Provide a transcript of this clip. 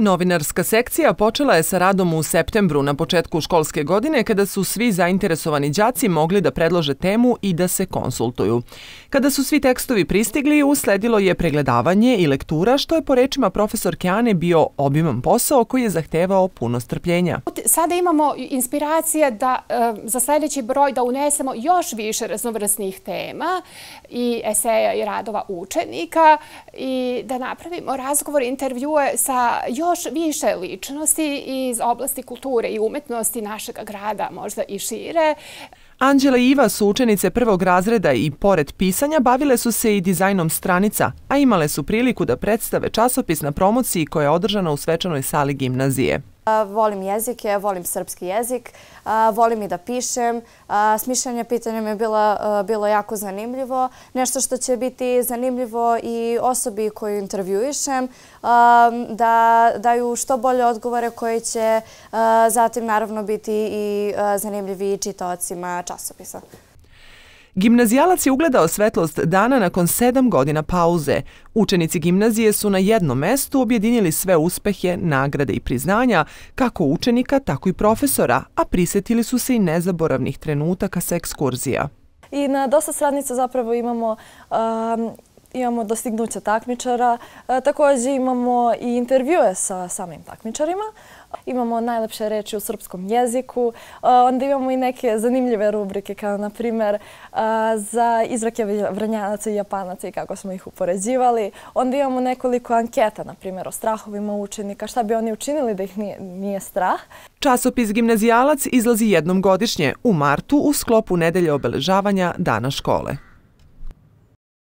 Novinarska sekcija počela je sa radom u septembru na početku školske godine kada su svi zainteresovani đaci mogli da predlože temu i da se konsultuju. Kada su svi tekstovi pristigli, usledilo je pregledavanje i lektura, što je po rečima profesorke Ane bio obiman posao koji je zahtevao puno strpljenja. Sada imamo inspiracije da za sljedeći broj da unesemo još više raznovrsnih tema i eseja i radova učenika i da napravimo razgovor, intervjue sa još više ličnosti iz oblasti kulture i umetnosti našeg grada, možda i šire. Anđela i Iva su učenice prvog razreda i pored pisanja bavile su se i dizajnom stranica, a imale su priliku da predstave časopis na promociji koja je održana u svečanoj sali gimnazije. Volim jezike, volim srpski jezik, volim i da pišem. Smišljanje pitanja mi je bilo jako zanimljivo. Nešto što će biti zanimljivo i osobi koju intervjuišem, da daju što bolje odgovore koji će zatim naravno biti i zanimljivi čitaocima časopisa. Gimnazijalac je ugledao svetlost dana nakon 7 godina pauze. Učenici gimnazije su na jednom mestu objedinili sve uspehe, nagrade i priznanja, kako učenika, tako i profesora, a prisjetili su se i nezaboravnih trenutaka sa ekskurzija. I na dosta stranica zapravo imamo dostignuća takmičara, također imamo i intervjue sa samim takmičarima. Imamo najlepše reči u srpskom jeziku, onda imamo i neke zanimljive rubrike kao na primjer za izreke Vranjanaca i Japanaca i kako smo ih upoređivali. Onda imamo nekoliko anketa, na primjer o strahovima učenika, šta bi oni učinili da ih nije strah. Časopis Gimnazijalac izlazi jednom godišnje u martu u sklopu nedelje obeležavanja Dana škole.